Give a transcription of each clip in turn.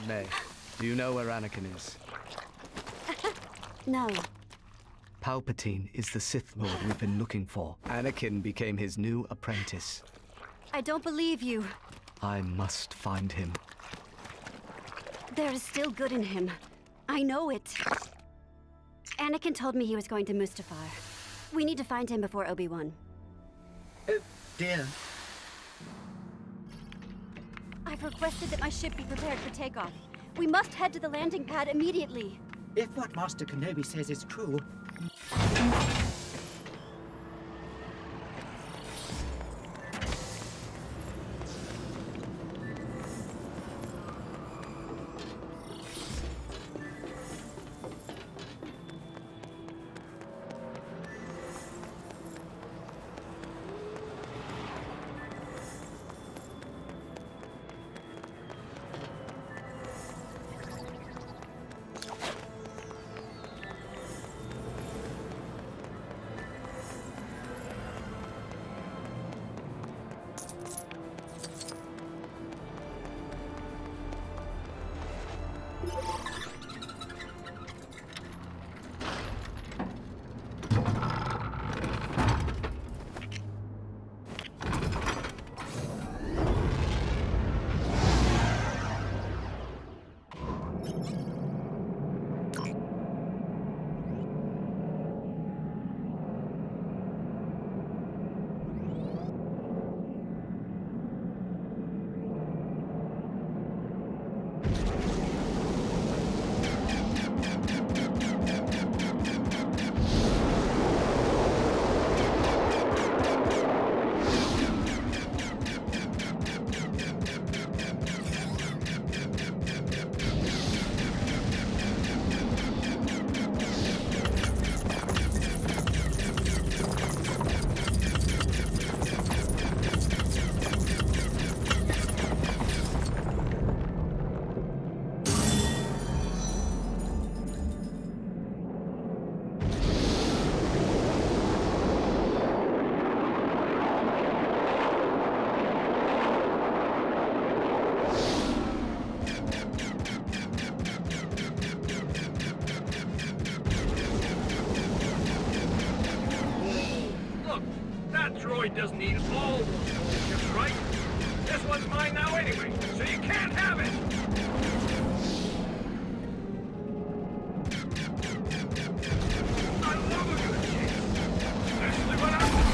Padme, do you know where Anakin is? No. Palpatine is the Sith Lord we've been looking for. Anakin became his new apprentice. I don't believe you. I must find him. There is still good in him. I know it. Anakin told me he was going to Mustafar. We need to find him before Obi-Wan. Oh, dear. I've requested that my ship be prepared for takeoff. We must head to the landing pad immediately. If what Master Kenobi says is true... Doesn't need all ships, right? This one's mine now anyway, so you can't have it! I love a good chase, especially when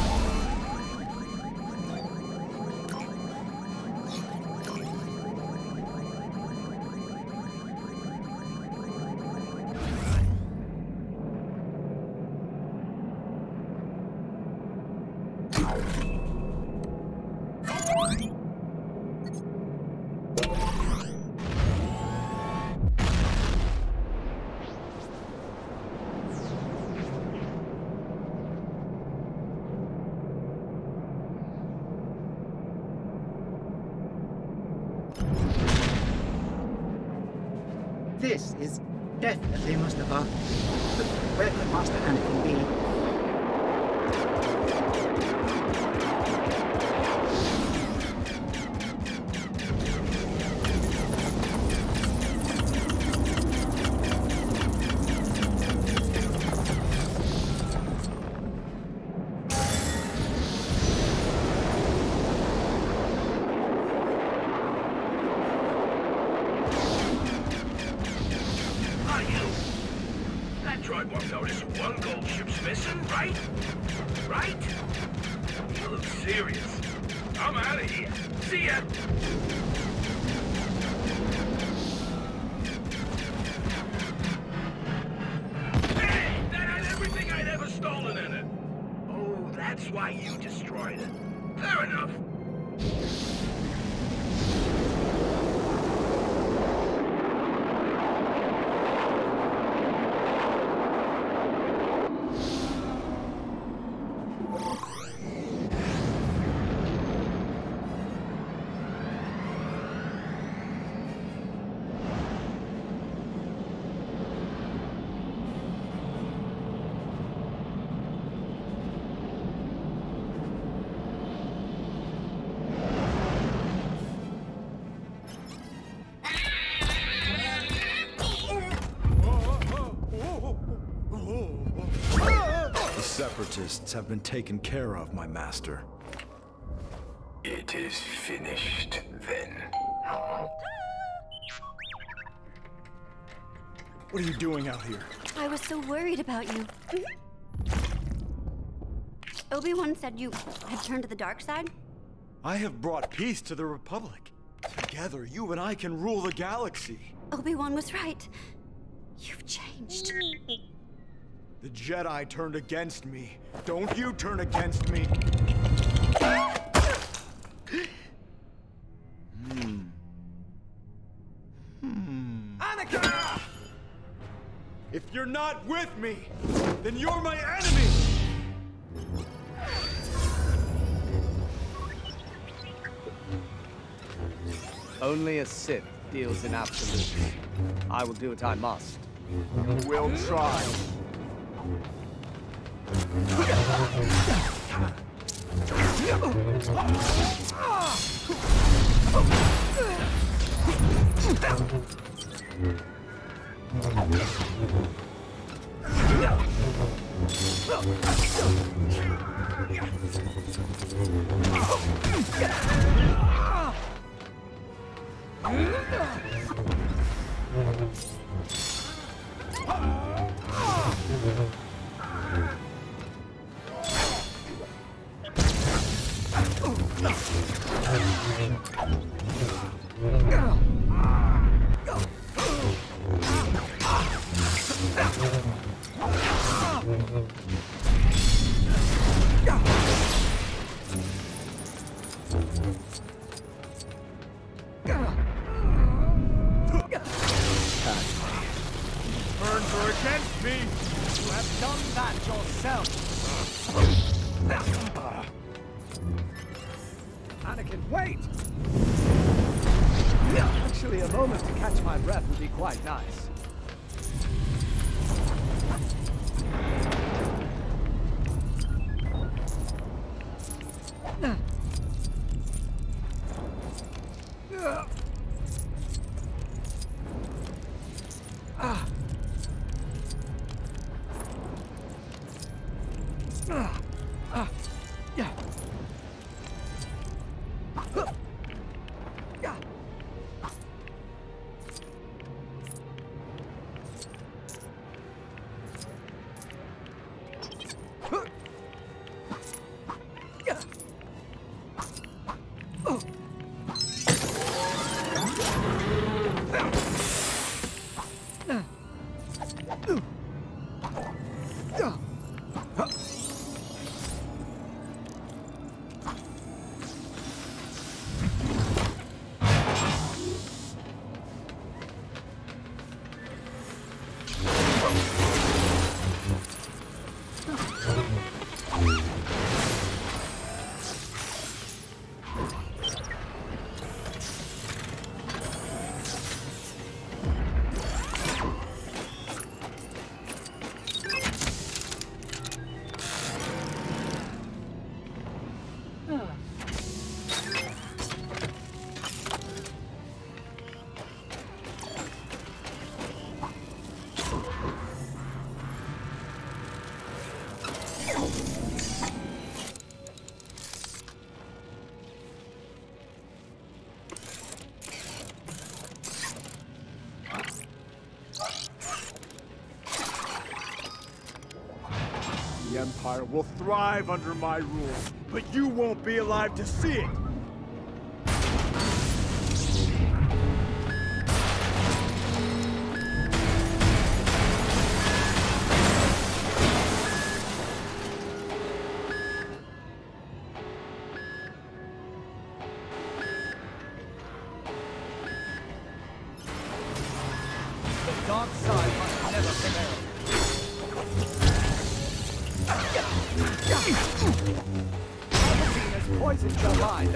This is definitely Mustafar. But where could Master Anakin be? Separatists have been taken care of, my master. It is finished, then. What are you doing out here? I was so worried about you. Obi-Wan said you had turned to the dark side? I have brought peace to the Republic. Together, you and I can rule the galaxy. Obi-Wan was right. You've changed. The Jedi turned against me. Don't you turn against me. Anakin! If you're not with me, then you're my enemy! Only a Sith deals in absolutes. I will do what I must. You will try. Turns are against me! You have done that yourself! Anakin, wait! Actually, a moment to catch my breath would be quite nice. The Empire will thrive under my rule, but you won't be alive to see it! The dark side must never prevail. Palpatine has poisoned your mind,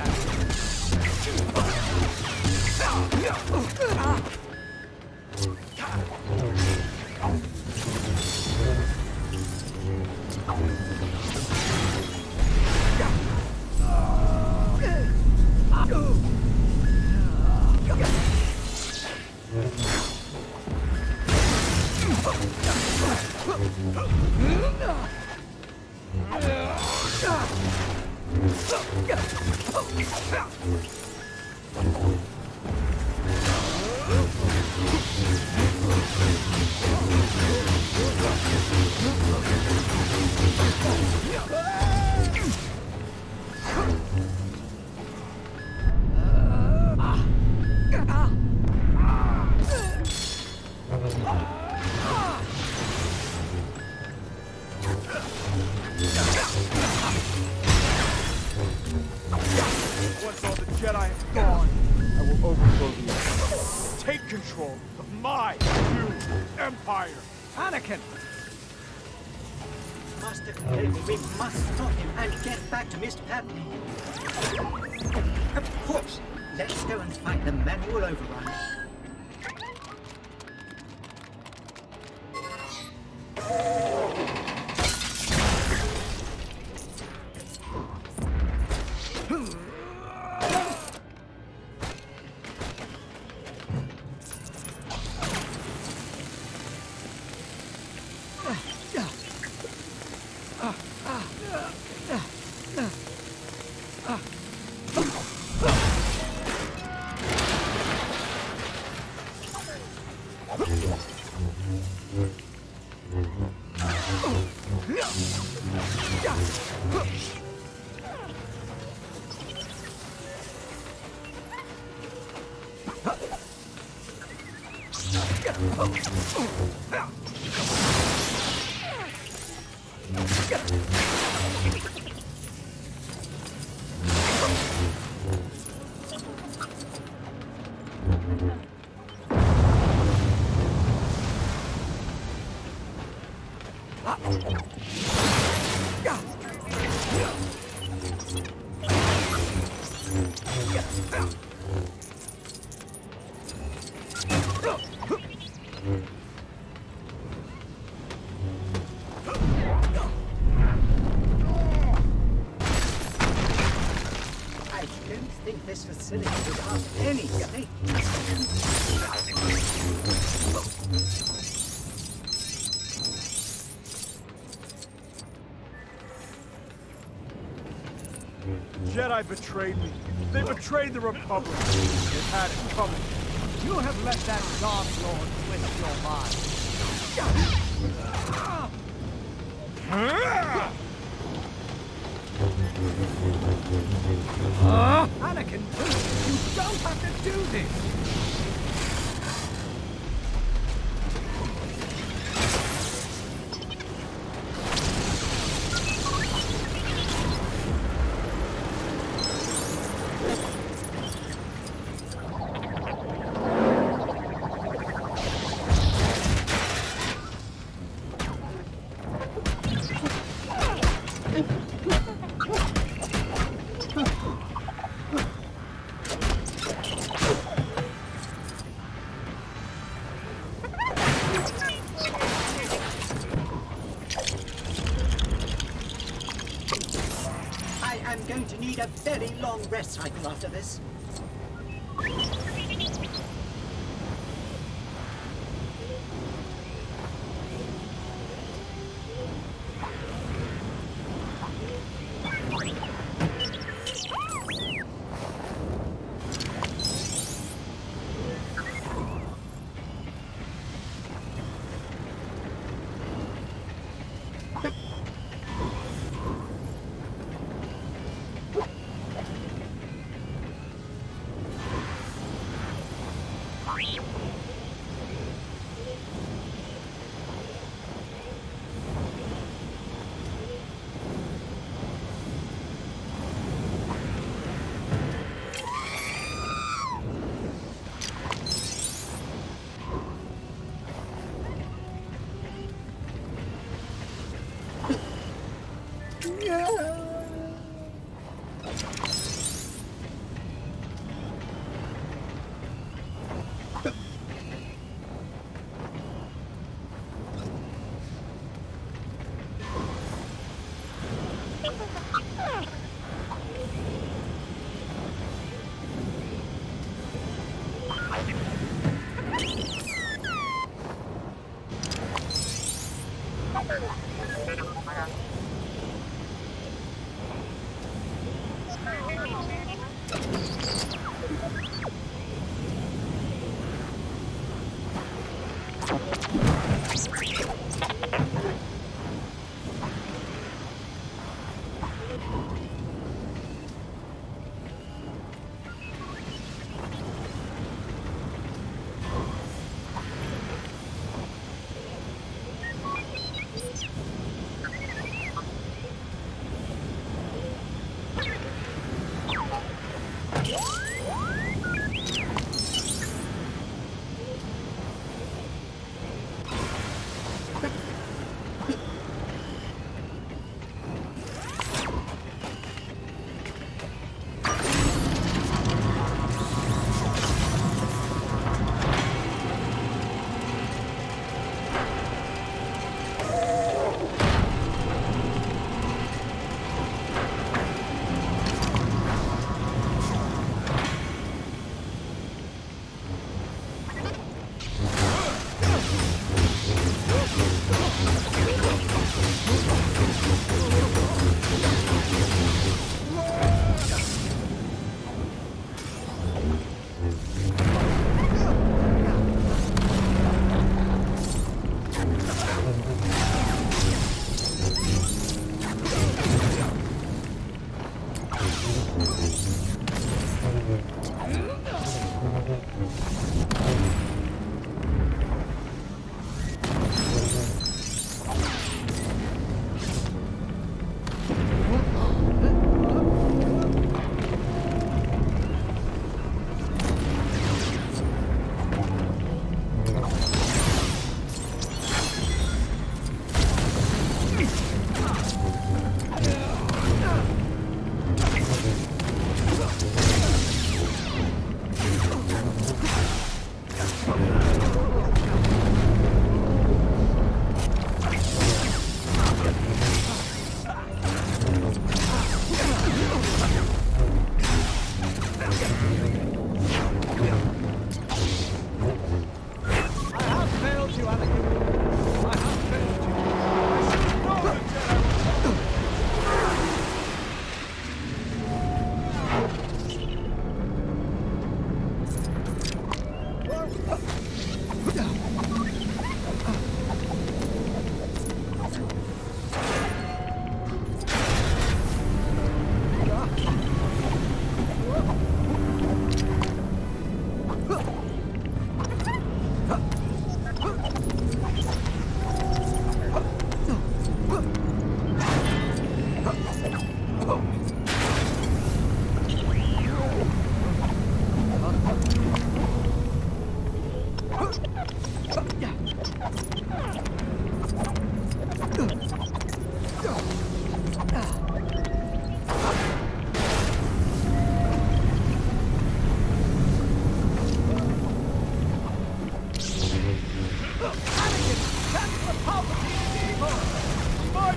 Once all the Jedi have gone, I will overthrow the Empire. Take control of my new Empire. Anakin! Master Kaleli, we must stop him and get back to Mr. Padme. Of course. Let's go and find the manual override. This facility without any safety. Jedi betrayed me. They betrayed the Republic. They had it coming. You have let that Dark Lord twist your mind. Anakin, please, you don't have to do this! I'm going to need a very long rest cycle after this.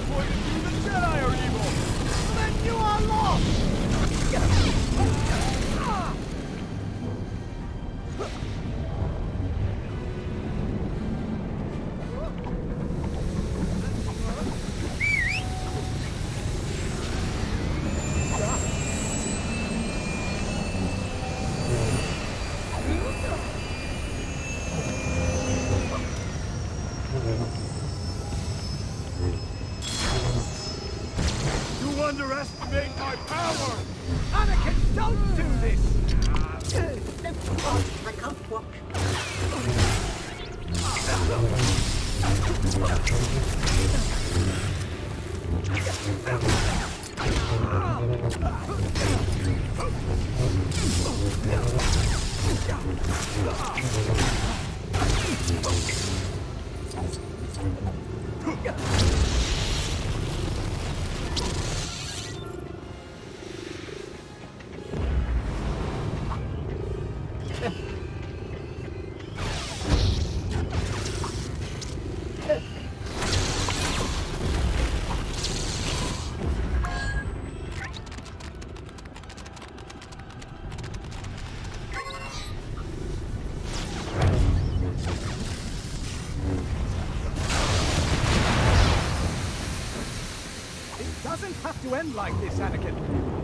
point of view the Jedi are evil. Then you are lost! You underestimate my power! Anakin, don't do this! I can't walk. It doesn't have to end like this, Anakin.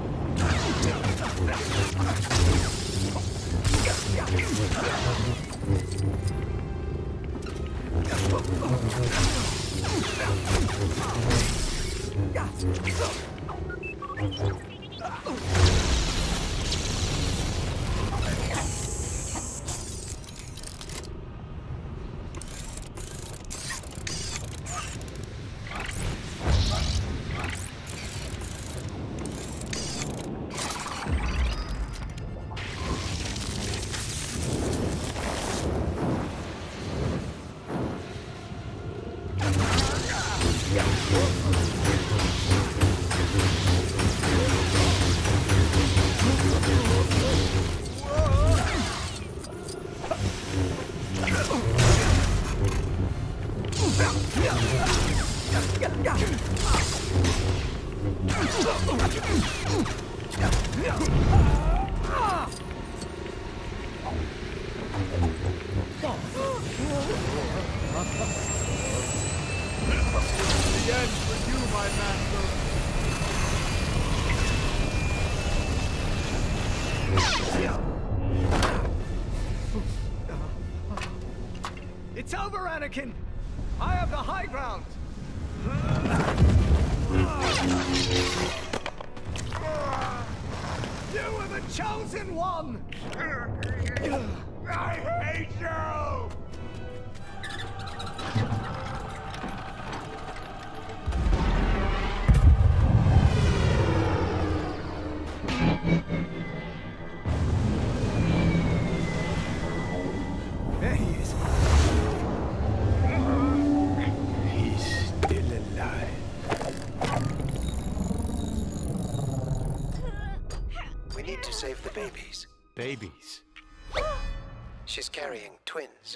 The end for you, my master. It's over, Anakin! I have the high ground! You are the chosen one! I hate you! There he is. He's still alive. We need to save the babies. Babies. She's carrying twins.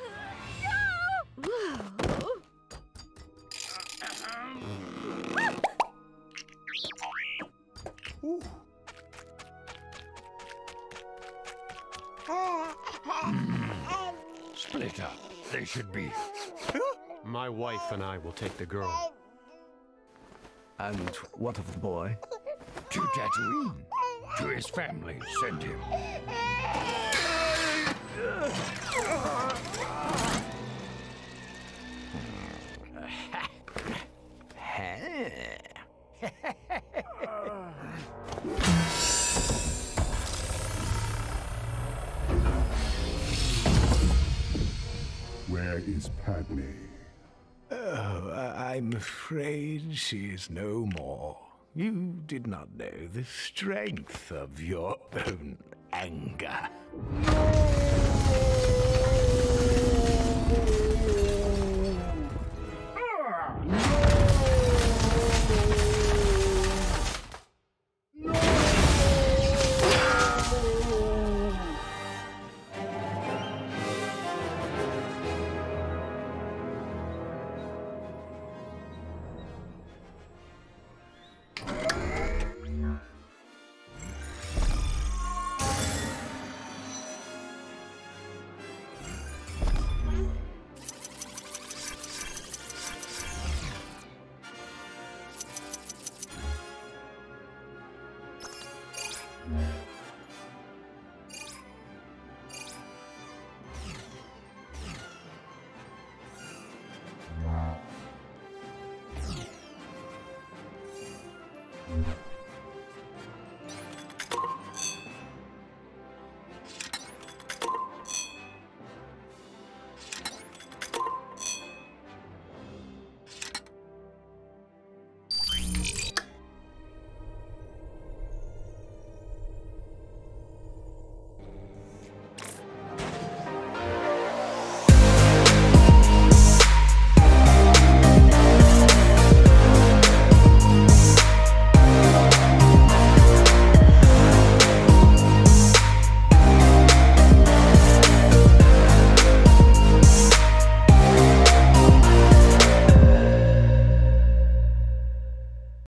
Split up. They should be. My wife and I will take the girl. And what of the boy? To Tatooine. To his family. Send him. Where is Padme? Oh, I'm afraid she is no more. You did not know the strength of your own anger.